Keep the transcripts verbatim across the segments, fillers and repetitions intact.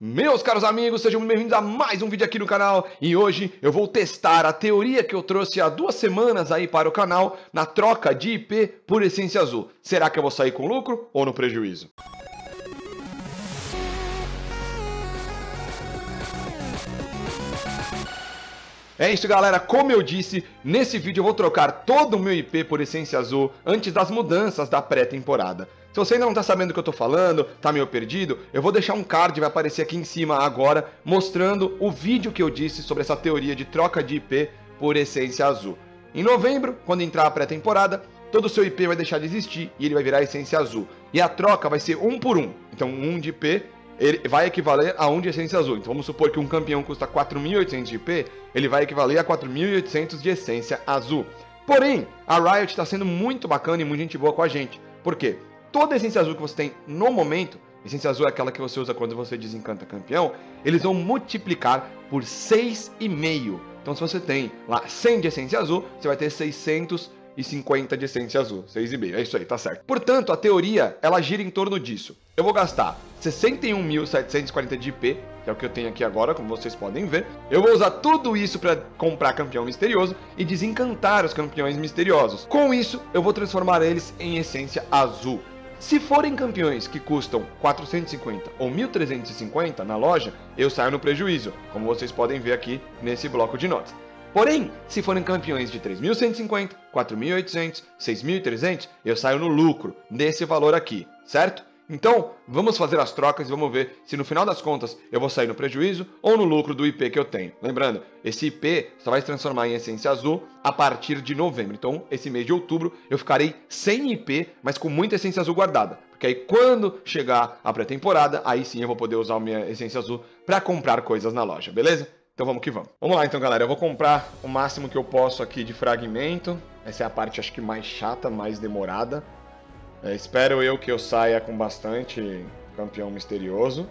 Meus caros amigos, sejam muito bem-vindos a mais um vídeo aqui no canal e hoje eu vou testar a teoria que eu trouxe há duas semanas aí para o canal na troca de I P por essência azul. Será que eu vou sair com lucro ou no prejuízo? É isso, galera, como eu disse, nesse vídeo eu vou trocar todo o meu I P por essência azul antes das mudanças da pré-temporada. Se você ainda não está sabendo do que eu estou falando, está meio perdido, eu vou deixar um card, vai aparecer aqui em cima agora, mostrando o vídeo que eu disse sobre essa teoria de troca de I P por essência azul. Em novembro, quando entrar a pré-temporada, todo o seu I P vai deixar de existir e ele vai virar essência azul. E a troca vai ser um por um, então um de I P ele vai equivaler a um de essência azul. Então vamos supor que um campeão custa quatro mil e oitocentos de I P, ele vai equivaler a quatro mil e oitocentos de essência azul. Porém, a Riot está sendo muito bacana e muito gente boa com a gente. Por quê? Toda a essência azul que você tem no momento, essência azul é aquela que você usa quando você desencanta campeão, eles vão multiplicar por seis vírgula cinco. Então se você tem lá cem de essência azul, você vai ter seiscentos e cinquenta de essência azul, seis vírgula cinco, é isso aí, tá certo. Portanto, a teoria, ela gira em torno disso. Eu vou gastar sessenta e um mil setecentos e quarenta de I P, que é o que eu tenho aqui agora, como vocês podem ver. Eu vou usar tudo isso para comprar campeão misterioso e desencantar os campeões misteriosos. Com isso, eu vou transformar eles em essência azul. Se forem campeões que custam quatrocentos e cinquenta ou mil trezentos e cinquenta na loja, eu saio no prejuízo, como vocês podem ver aqui nesse bloco de notas. Porém, se forem campeões de três mil cento e cinquenta, quatro mil e oitocentos, seis mil e trezentos, eu saio no lucro desse valor aqui, certo? Então, vamos fazer as trocas e vamos ver se no final das contas eu vou sair no prejuízo ou no lucro do I P que eu tenho. Lembrando, esse I P só vai se transformar em essência azul a partir de novembro. Então, esse mês de outubro eu ficarei sem I P, mas com muita essência azul guardada. Porque aí quando chegar a pré-temporada, aí sim eu vou poder usar a minha essência azul para comprar coisas na loja, beleza? Então vamos que vamos. Vamos lá então, galera. Eu vou comprar o máximo que eu posso aqui de fragmento. Essa é a parte, acho que mais chata, mais demorada. É, espero eu que eu saia com bastante campeão misterioso.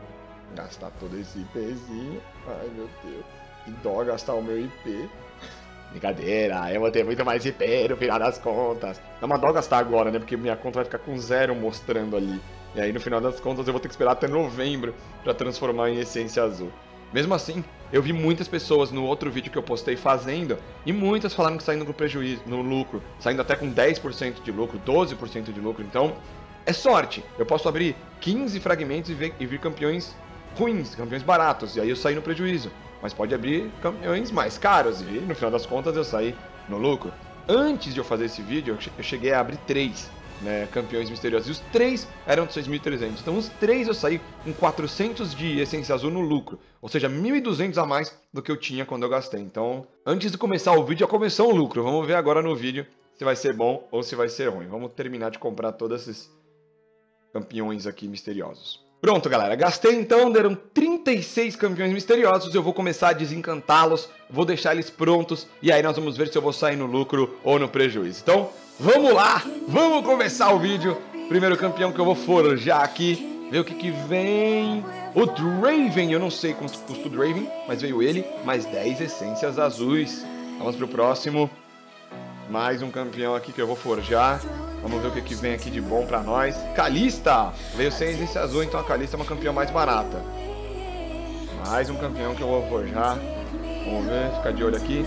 Gastar todo esse IPzinho. Ai, meu Deus. Que dó gastar o meu I P. Brincadeira, eu vou ter muito mais I P no final das contas. Dá uma dó gastar agora, né? Porque minha conta vai ficar com zero mostrando ali. E aí no final das contas eu vou ter que esperar até novembro para transformar em essência azul. Mesmo assim, eu vi muitas pessoas no outro vídeo que eu postei fazendo, e muitas falaram que saindo no prejuízo, no lucro, saindo até com dez por cento de lucro, doze por cento de lucro. Então, é sorte. Eu posso abrir quinze fragmentos e ver, e vir campeões ruins, campeões baratos, e aí eu saí no prejuízo. Mas pode abrir campeões mais caros, e no final das contas eu saí no lucro. Antes de eu fazer esse vídeo, eu cheguei a abrir três. Né, campeões misteriosos, e os três eram de seis mil e trezentos, então os três eu saí com quatrocentos de essência azul no lucro, ou seja, mil e duzentos a mais do que eu tinha quando eu gastei. Então, antes de começar o vídeo, já começou o lucro. Vamos ver agora no vídeo se vai ser bom ou se vai ser ruim. Vamos terminar de comprar todos esses campeões aqui misteriosos. Pronto, galera, gastei então, deram trinta e seis campeões misteriosos, eu vou começar a desencantá-los, vou deixar eles prontos, e aí nós vamos ver se eu vou sair no lucro ou no prejuízo. Então, vamos lá, vamos começar o vídeo. Primeiro campeão que eu vou forjar aqui, ver o que que vem. O Draven, eu não sei quanto custa o Draven, mas veio ele, mais dez essências azuis. Vamos pro próximo. Mais um campeão aqui que eu vou forjar. Vamos ver o que que vem aqui de bom pra nós. Kalista, veio sem essência azul, então a Kalista é uma campeã mais barata. Mais um campeão que eu vou forjar. Vamos ver, ficar de olho aqui.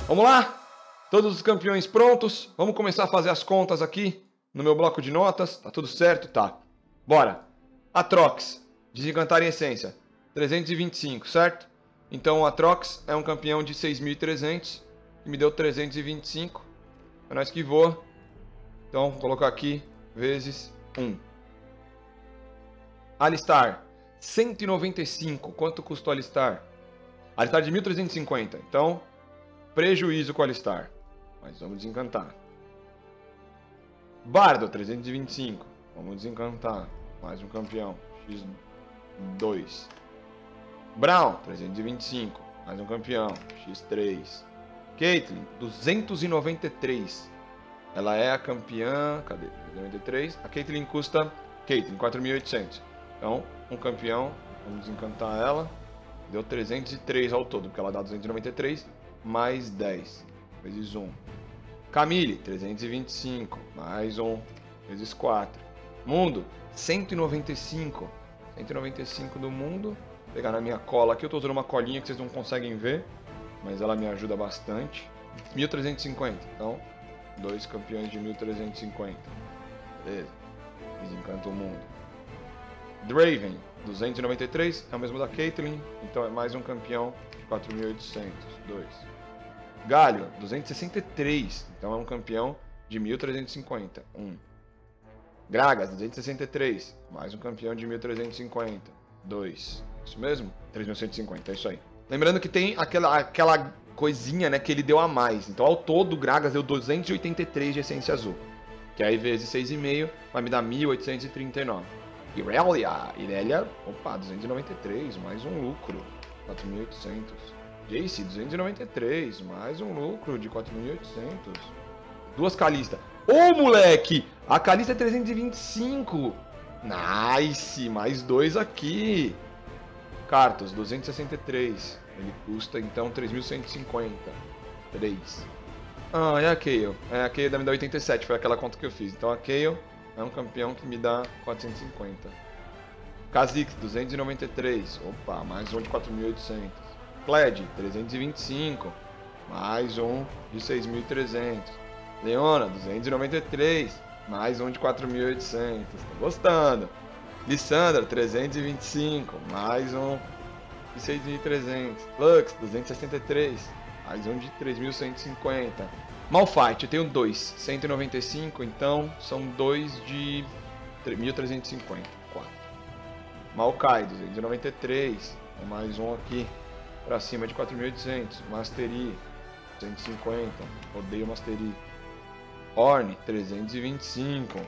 Vamos lá? Todos os campeões prontos? Vamos começar a fazer as contas aqui no meu bloco de notas. Tá tudo certo? Tá. Bora. Atrox, Desencantar em Essência, trezentos e vinte e cinco, certo? Então o Atrox é um campeão de seis mil e trezentos, que me deu trezentos e vinte e cinco. É nóis que voa. Então vou colocar aqui vezes um. Alistar, cento e noventa e cinco. Quanto custa o Alistar? Alistar de mil trezentos e cinquenta. Então, prejuízo com o Alistar. Mas vamos desencantar. Bardo, trezentos e vinte e cinco. Vamos desencantar. Mais um campeão. X dois. Brown, trezentos e vinte e cinco. Mais um campeão. X três. Caitlyn, duzentos e noventa e três. Ela é a campeã. Cadê? duzentos e noventa e três. A Caitlyn custa. Caitlyn, quatro mil e oitocentos. Então, um campeão. Vamos desencantar ela. Deu trezentos e três ao todo, porque ela dá duzentos e noventa e três. Mais dez. Vezes um. Camille, trezentos e vinte e cinco. Mais um. Vezes quatro. Mundo, cento e noventa e cinco. cento e noventa e cinco do mundo. Vou pegar na minha cola aqui. Eu estou usando uma colinha que vocês não conseguem ver, mas ela me ajuda bastante. mil trezentos e cinquenta. Então, dois campeões de mil trezentos e cinquenta. Beleza. Desencanta o mundo. Draven, duzentos e noventa e três. É o mesmo da Caitlyn. Então é mais um campeão de quatro mil e oitocentos. dois. Galio, duzentos e sessenta e três. Então é um campeão de mil trezentos e cinquenta. um. Gragas, duzentos e sessenta e três. Mais um campeão de mil trezentos e cinquenta. dois. Isso mesmo? três mil cento e cinquenta, é isso aí. Lembrando que tem aquela, aquela coisinha, né, que ele deu a mais. Então, ao todo, o Gragas deu duzentos e oitenta e três de essência azul. Que aí, vezes seis vírgula cinco, vai me dar mil oitocentos e trinta e nove. Irelia, Irelia, opa, duzentos e noventa e três, mais um lucro, quatro mil e oitocentos. Jace, duzentos e noventa e três, mais um lucro de quatro mil e oitocentos. Duas Kalista. Ô, moleque! A Kalista é trezentos e vinte e cinco. Nice! Mais dois aqui. Cartos, duzentos e sessenta e três. Ele custa, então, três mil cento e cinquenta. três. Ah, é a Kayle. É, a Kayle me dá oitenta e sete, foi aquela conta que eu fiz. Então, a Kayle é um campeão que me dá quatrocentos e cinquenta. Kha'Zix, duzentos e noventa e três. Opa, mais um de quatro mil e oitocentos. Kled, trezentos e vinte e cinco. Mais um de seis mil e trezentos. Leona, duzentos e noventa e três. Mais um de quatro mil e oitocentos. Tô gostando. Lissandra, trezentos e vinte e cinco. Mais um de seis mil e trezentos. Lux, duzentos e sessenta e três. Mais um de três mil cento e cinquenta. Malphite, eu tenho dois. cento e noventa e cinco, então são dois de mil trezentos e cinquenta. quatro. Maokai, duzentos e noventa e três. Mais um aqui. Pra cima de quatro mil e oitocentos. Mastery, cento e cinquenta. Odeio Mastery. Ornn, trezentos e vinte e cinco.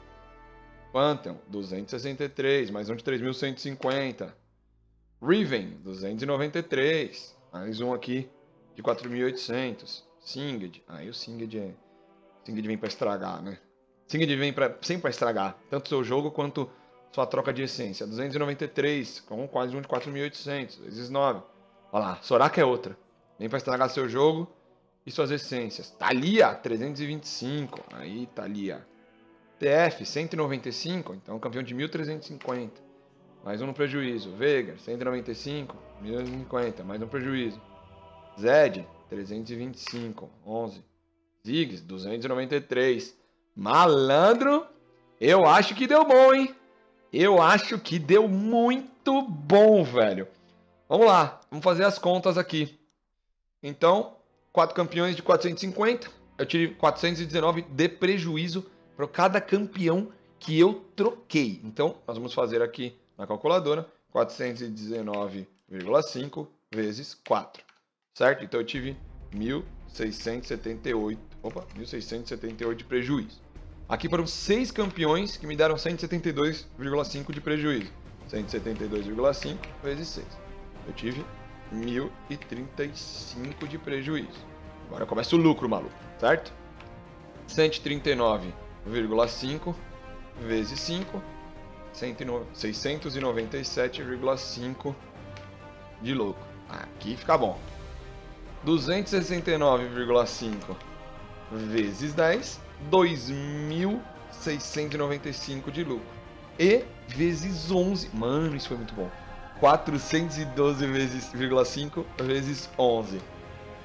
Pantheon, duzentos e sessenta e três. Mais um de três mil cento e cinquenta. Riven, duzentos e noventa e três. Mais um aqui de quatro mil e oitocentos. Singed. Aí o Singed é... Singed vem pra estragar, né? Singed vem pra... sempre pra estragar. Tanto seu jogo quanto sua troca de essência. duzentos e noventa e três. Com quase um de quatro mil e oitocentos. Vezes nove. Olha lá. Soraka é outra. Vem pra estragar seu jogo e suas essências. Thalia, trezentos e vinte e cinco. Aí, Thalia. T F, cento e noventa e cinco. Então, campeão de mil trezentos e cinquenta. Mais um no prejuízo. Veigar, cento e noventa e cinco. mil e cinquenta. Mais um prejuízo. Zed, trezentos e vinte e cinco. onze. Ziggs, duzentos e noventa e três. Malandro, eu acho que deu bom, hein? Eu acho que deu muito bom, velho. Vamos lá, vamos fazer as contas aqui. Então, quatro campeões de quatrocentos e cinquenta. Eu tive quatrocentos e dezenove de prejuízo para cada campeão que eu troquei. Então, nós vamos fazer aqui na calculadora quatrocentos e dezenove vírgula cinco vezes quatro. Certo? Então eu tive mil seiscentos e setenta e oito. Opa, mil seiscentos e setenta e oito de prejuízo. Aqui foram seis campeões que me deram cento e setenta e dois vírgula cinco de prejuízo. cento e setenta e dois vírgula cinco vezes seis. Eu tive mil e trinta e cinco de prejuízo. Agora começa o lucro, maluco, certo? cento e trinta e nove vírgula cinco vezes cinco. seiscentos e noventa e sete vírgula cinco de lucro. Aqui fica bom. duzentos e sessenta e nove vírgula cinco vezes dez. dois mil seiscentos e noventa e cinco de lucro. E vezes onze. Mano, isso foi muito bom. quatrocentos e doze vezes, vírgula cinco vezes onze.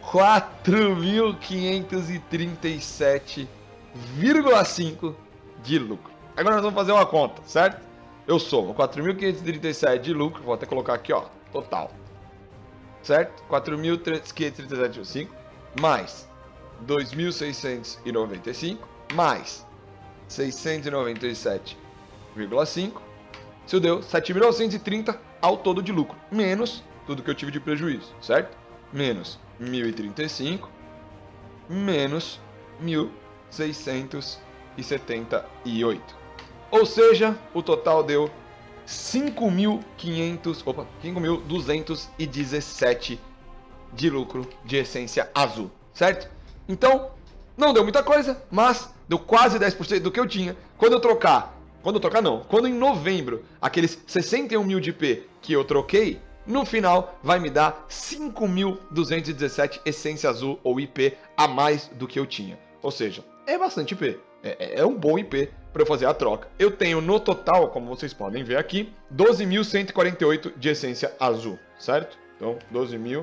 quatro mil quinhentos e trinta e sete vírgula cinco de lucro. Agora nós vamos fazer uma conta, certo? Eu somo quatro mil quinhentos e trinta e sete de lucro, vou até colocar aqui, ó, total. Certo? quatro mil quinhentos e trinta e sete vírgula cinco mais dois mil seiscentos e noventa e cinco mais seiscentos e noventa e sete vírgula cinco. Isso deu sete mil novecentos e trinta ao todo de lucro, menos tudo que eu tive de prejuízo, certo? Menos mil e trinta e cinco, menos mil seiscentos e setenta e oito. Ou seja, o total deu cinco mil quinhentos, opa, cinco mil duzentos e dezessete de lucro de essência azul, certo? Então, não deu muita coisa, mas deu quase dez por cento do que eu tinha. Quando eu trocar, quando eu trocar não, quando em novembro, aqueles sessenta e um mil de I P que eu troquei, no final vai me dar cinco mil duzentos e dezessete essência azul ou I P a mais do que eu tinha. Ou seja, é bastante I P, é, é um bom I P para eu fazer a troca. Eu tenho no total, como vocês podem ver aqui, doze mil cento e quarenta e oito de essência azul, certo? Então, doze mil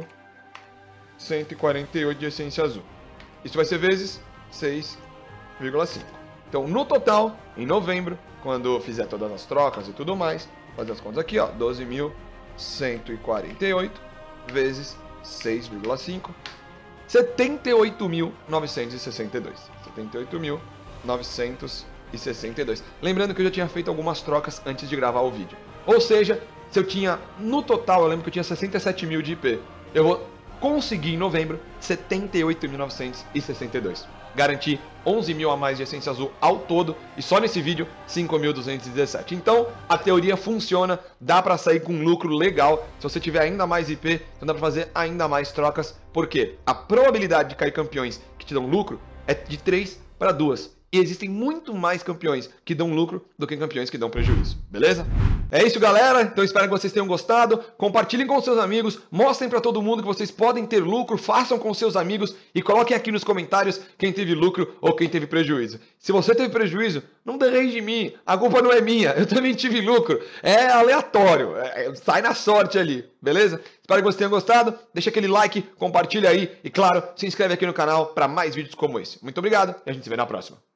cento e quarenta e oito de essência azul. Isso vai ser vezes seis vírgula cinco. Então, no total, em novembro, quando eu fizer todas as trocas e tudo mais, fazer as contas aqui, ó, doze mil cento e quarenta e oito vezes seis vírgula cinco, setenta e oito mil novecentos e sessenta e dois. setenta e oito mil novecentos e sessenta e dois. Lembrando que eu já tinha feito algumas trocas antes de gravar o vídeo. Ou seja, se eu tinha, no total, eu lembro que eu tinha sessenta e sete mil de I P. Eu vou conseguir em novembro setenta e oito mil novecentos e sessenta e dois. Garanti onze mil a mais de essência azul ao todo e só nesse vídeo cinco mil duzentos e dezessete. Então a teoria funciona, dá para sair com um lucro legal. Se você tiver ainda mais I P, então dá para fazer ainda mais trocas, porque a probabilidade de cair campeões que te dão lucro é de três para duas. E existem muito mais campeões que dão lucro do que campeões que dão prejuízo, beleza? É isso, galera. Então espero que vocês tenham gostado. Compartilhem com seus amigos, mostrem para todo mundo que vocês podem ter lucro, façam com seus amigos e coloquem aqui nos comentários quem teve lucro ou quem teve prejuízo. Se você teve prejuízo, não derrame de mim, a culpa não é minha, eu também tive lucro. É aleatório, é, sai na sorte ali, beleza? Espero que vocês tenham gostado, deixa aquele like, compartilha aí e claro, se inscreve aqui no canal para mais vídeos como esse. Muito obrigado e a gente se vê na próxima.